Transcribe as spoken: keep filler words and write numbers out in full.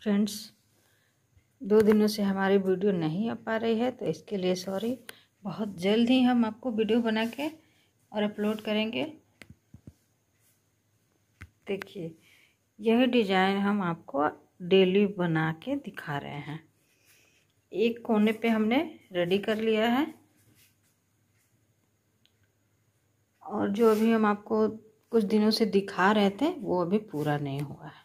Friends, दो दिनों से हमारी वीडियो नहीं आ पा रही है तो इसके लिए सॉरी। बहुत जल्द ही हम आपको वीडियो बना के और अपलोड करेंगे। देखिए, यह डिज़ाइन हम आपको डेली बना के दिखा रहे हैं। एक कोने पे हमने रेडी कर लिया है और जो अभी हम आपको कुछ दिनों से दिखा रहे थे वो अभी पूरा नहीं हुआ है।